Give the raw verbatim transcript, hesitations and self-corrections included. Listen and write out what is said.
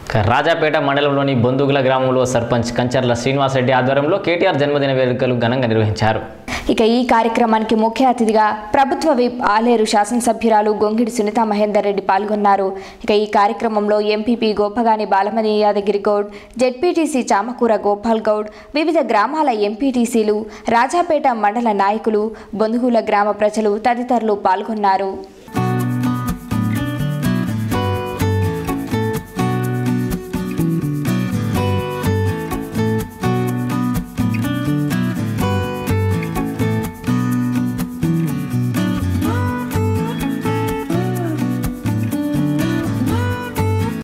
రాజాపేట మండలంలోని బొందుగుల గ్రామంలో సర్పంచ్ కంచర్ల శ్రీనివాసరెడ్డి ఆధ్వర్యంలో కేటీఆర్ జన్మదిన వేడుకలు ఘనంగా నిర్వహించారు. ఇక ఈ కార్యక్రమానికి ముఖ్య అతిథిగా ప్రభుత్వ విప్ ఆలేరు శాసనసభ్యురాలు గొంగిడి సునీతా మహేందర్ రెడ్డి పాల్గొన్నారు. ఇక ఈ కార్యక్రమంలో ఎంపీపీ గోపగాని బాలమణి యాదగిరి గౌడ్, జెడ్పీటీసీ చామకూర గోపాల్ గౌడ్, వివిధ గ్రామాల ఎంపీటీసీలు, రాజాపేట మండల నాయకులు, బొందుగుల గ్రామ ప్రజలు తదితరులు పాల్గొన్నారు.